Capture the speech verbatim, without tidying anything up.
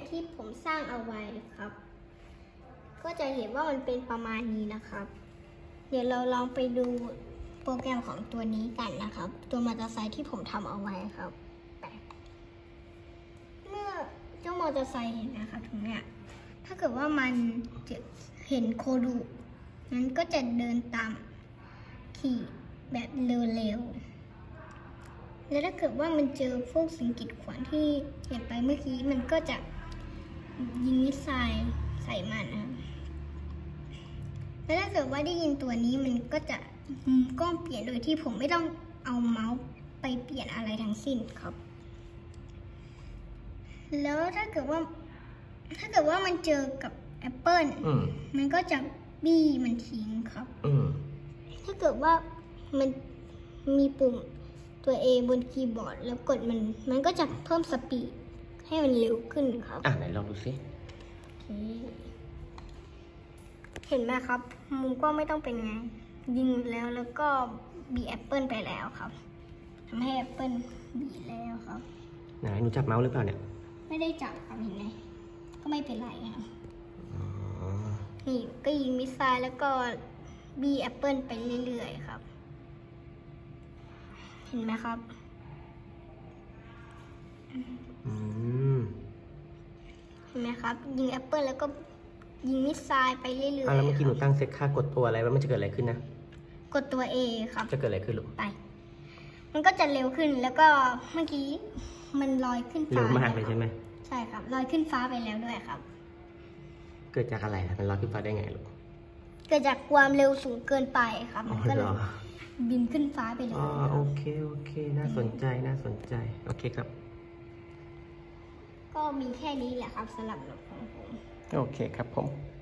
ที่ผมสร้างเอาไว้ครับ ก็จะเห็นว่ามันเป็นประมาณนี้นะครับ เดี๋ยวเราลองไปดูโปรแกรมของตัวนี้กันนะครับ ตัวมอเตอร์ไซค์ที่ผมทำเอาไว้ครับเมื่อเจ้ามอเตอร์ไซค์เห็นนะครับตรงเนี้ยถ้าเกิดว่ามันจะเห็นโคดูมันก็จะเดินตามขี่แบบเร็วๆแล้วถ้าเกิดว่ามันเจอพวกสิ่งกีดขวางที่เห็นไปเมื่อกี้มันก็จะยิงมิสไซล์ใส่มันนะครับแล้วถ้าเกิดว่าได้ยินตัวนี้มันก็จะมุมกล้องเปลี่ยนโดยที่ผมไม่ต้องเอาเมาส์ไปเปลี่ยนอะไรทั้งสิ้นครับแล้วถ้าเกิดว่าถ้าเกิดว่ามันเจอกับแอปเปิลมันก็จะบี้มันทิ้งครับถ้าเกิดว่ามันมีปุ่มตัว A บนคีย์บอร์ดแล้วกดมันมันก็จะเพิ่มสปีดให้มันเร็วขึ้นครับอ่ะไหนลองดูสิเห็นไหมครับมุมก็ไม่ต้องเป็นไงยิงแล้วแล้วก็บีแอปเปิลไปแล้วครับทำให้แอปเปิลบีแล้วครับไหนหนูจับเมาส์หรือเปล่าเนี่ยไม่ได้จับครับเห็นไหมก็ไม่เป็นไรครับนี่ก็ยิงมิสไซล์แล้วก็บีแอปเปิลไปเรื่อยๆครับเห็นไหมครับเห็นไหมครับยิงแอปเปิลแล้วก็ยิงมิสไซล์ไปเรื่อยๆแล้วเมื่อกี้หนูตั้งเซตค่ากดตัวอะไรว่ามันจะเกิดอะไรขึ้นนะกดตัว A ครับจะเกิดอะไรขึ้นลูกไปมันก็จะเร็วขึ้นแล้วก็เมื่อกี้มันลอยขึ้นฟ้าเร็วมากเลยใช่ไหมใช่ครับลอยขึ้นฟ้าไปแล้วด้วยครับเกิดจากอะไรล่ะมันลอยขึ้นฟ้าได้ไงลูกเกิดจากความเร็วสูงเกินไปครับมันก็เลยบินขึ้นฟ้าไปเลยอ๋อโอเคโอเคน่าสนใจน่าสนใจโอเคครับก็มีแค่นี้แหละครับสำหรับรถของผมโอเคครับผม